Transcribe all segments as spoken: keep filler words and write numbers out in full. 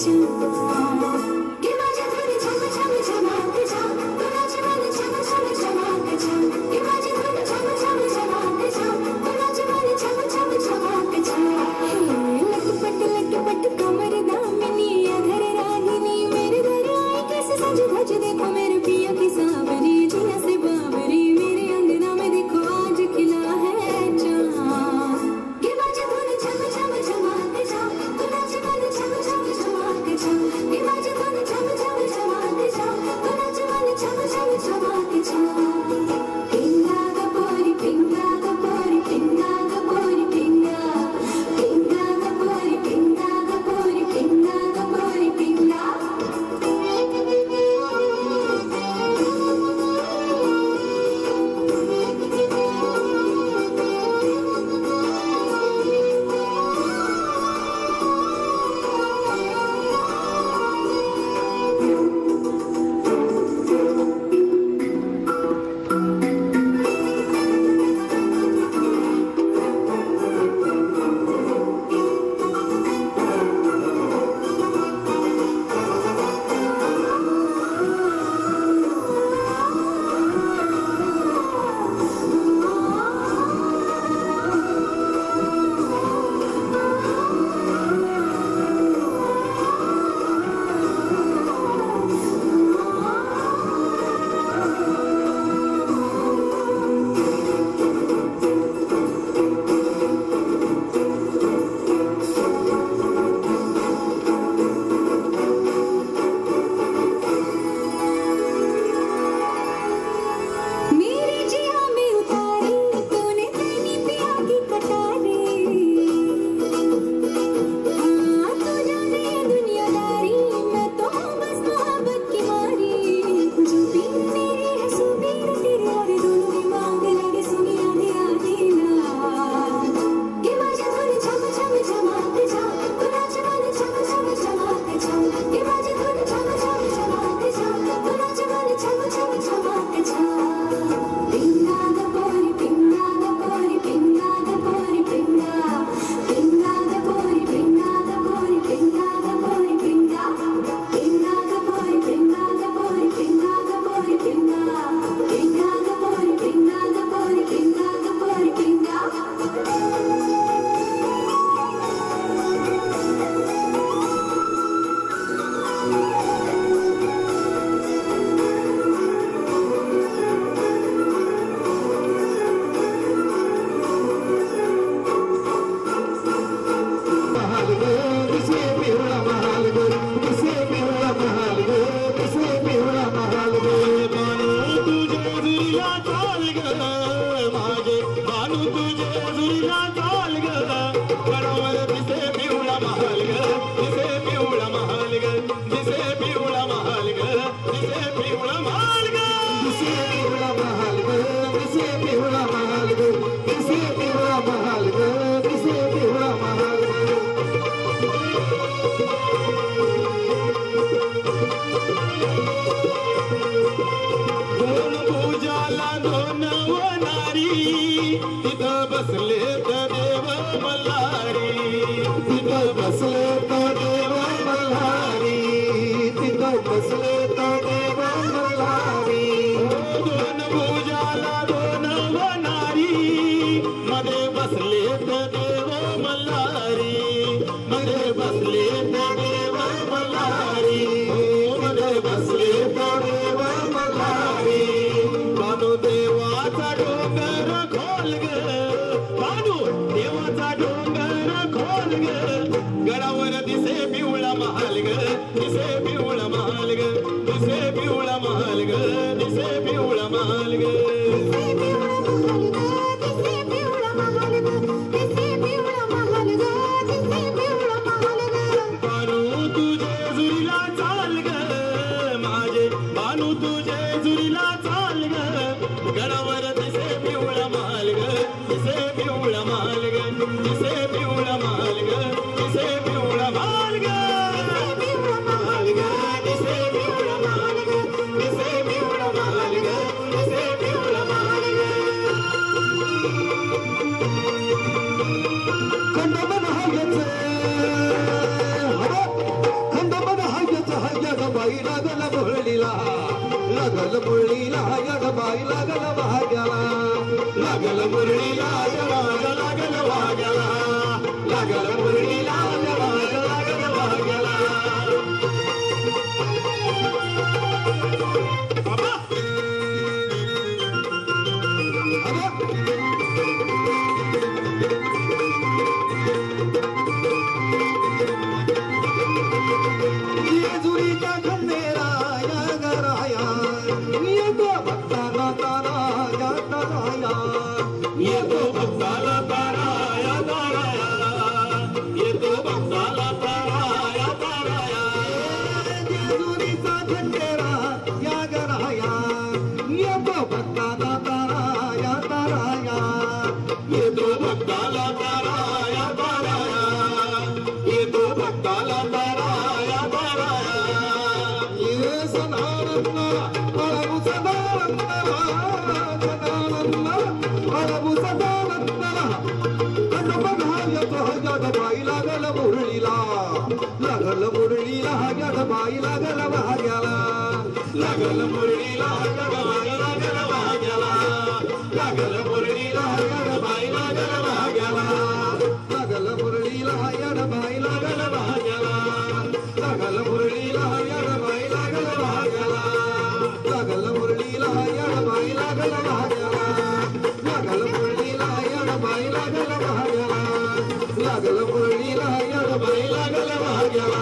Say लागल मुरळीला यडबाई लागल भाग्याला लागल मुरळीला यडबाई लागल भाग्याला लागल मुरळीला यडबाई लागल भाग्याला बाबा जेजुरीचा खंडेरा या गराया येतो भक्ताला तारा या ताराया येतो भक्ताला तारा या ताराया येतो भक्ताला तारा या ताराया जेजुरीचा खंडेरा या गराया येतो भक्ताला तारा या ताराया येतो भक्ताला तारा या ताराया येतो भक्ताला तारा या ताराया ये सदानंदा प्रभु सदानंदा सदानंदा प्रभु सदानंदा बघा येतो यडबाई लागल मुरळीला लागल मुरळीला यडबाई लागल भाग्याला लागल मुरळीला यडबाई लागल भाग्याला लागल मुरळीला यडबाई लागल भाग्याला लागल मुरळीला यडबाई लागल भाग्याला लागल मुरळीला यडबाई लागल भाग्याला लागल मुरळीला यडबाई लागल भाग्याला लागल मुरळीला यडबाई लागल भाग्याला लागल मुरळीला यडबाई लागल भाग्याला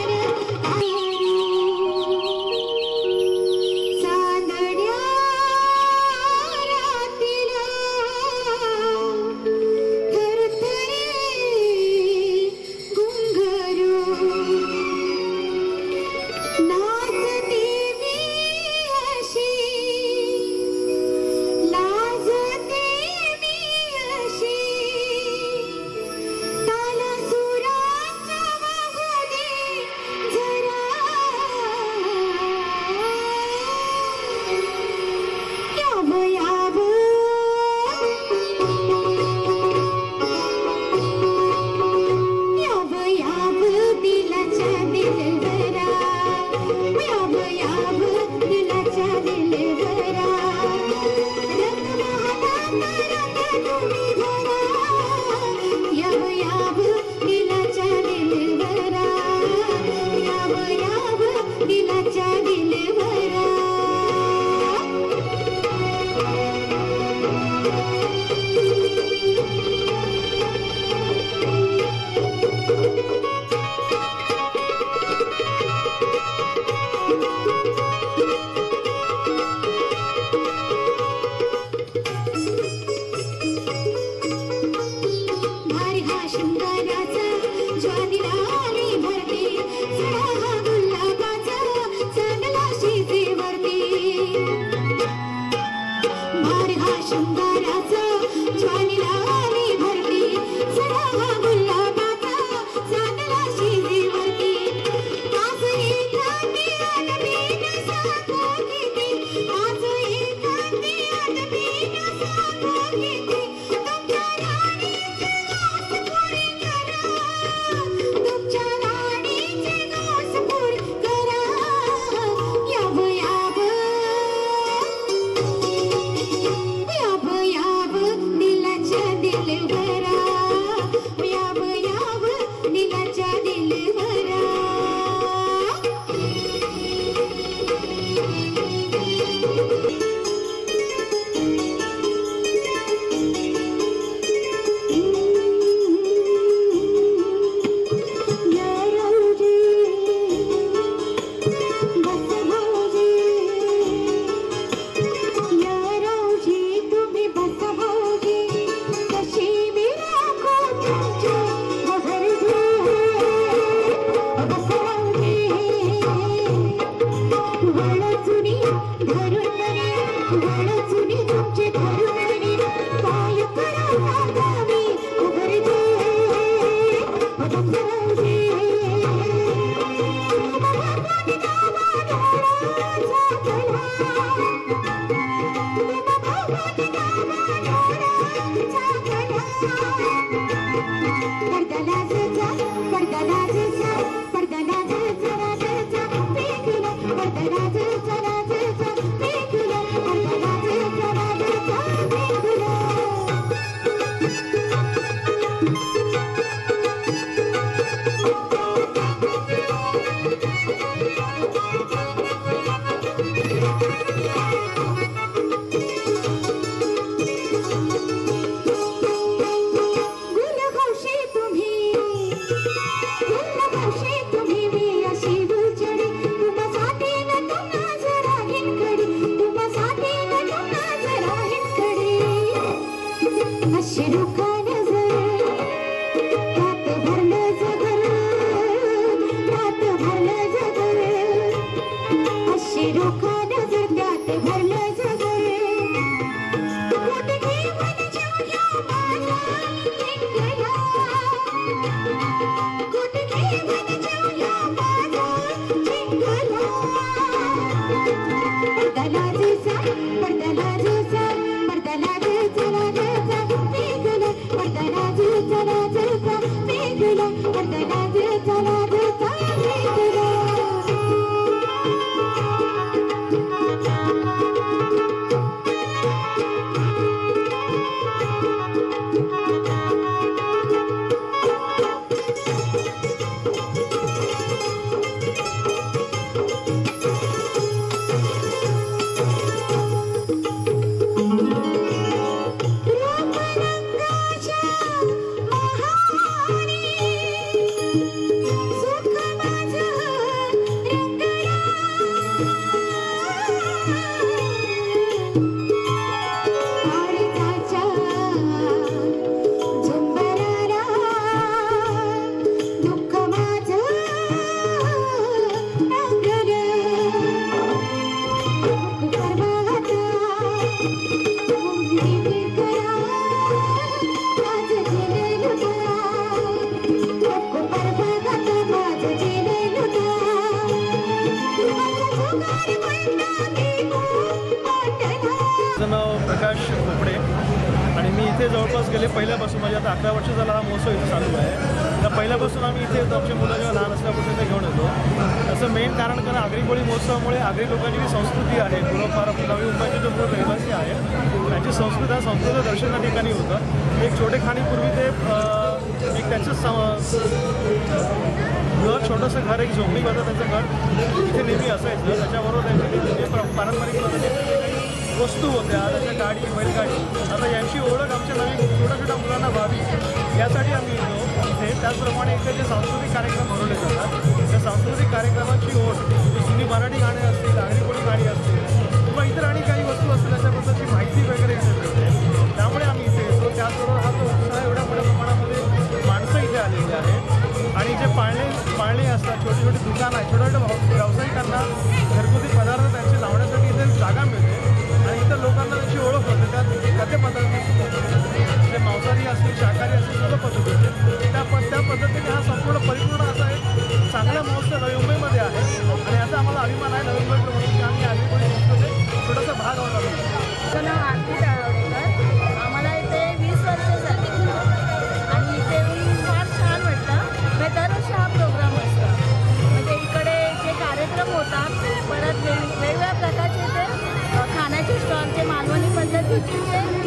चांदण्या जवळपास गेले पहिल्यापासून म्हणजे आता अकरा वर्ष झाला हा महोत्सव इथे चालू आहे. तर पहिल्यापासून आम्ही इथे येतो, आमची मुलं जेव्हा लहान असल्यापासून इथे घेऊन येतो. त्याचं मेन कारण कारण आगरी कोळी महोत्सवामुळे आगरी लोकांची जी संस्कृती आहे, पूर्वपार नवी मुंबईचे जे मूळ रहिवासी आहेत त्यांची संस्कृती हा संस्कृत दर्शन या ठिकाणी होतं. एक छोटे खाणीपूर्वी ते एक त्यांचं घर छोटंसं घर, एक झोपडी होतं त्यांचं घर इथे नेहमी असायचं. त्याच्याबरोबर त्यांचे पारंपरिक पद्धतीने वस्तू होत्या, त्याच्या गाडी बैलगाडी. आता यांची ओळख आमच्या नवीन छोट्या छोट्या मुलांना व्हावी यासाठी आम्ही येतो इथे. त्याचप्रमाणे इथे जे सांस्कृतिक कार्यक्रम भरवले जातात त्या सांस्कृतिक कार्यक्रमाची ओढ, जुनी मराठी गाणी असतील, आगरी कोळी गाणी असतील किंवा इतर आणि काही वस्तू असतील त्याच्याबद्दलची माहिती वगैरे इथे मिळते. त्यामुळे आम्ही इथे येतो. त्याचबरोबर हा जो उत्साह एवढ्या मोठ्या प्रमाणामध्ये माणसं इथे आलेली आहेत आणि जे पाळणे पाळणे असतात, छोटी छोटी दुकानं आहेत, छोट्या छोट्या व्यावसायिकांना घरगुती पदार्थ त्यांचे लावण्यासाठी इथे जागा मिळते आणि इतर लोकांना त्याची ओळख होते. त्यात विद्यार्थी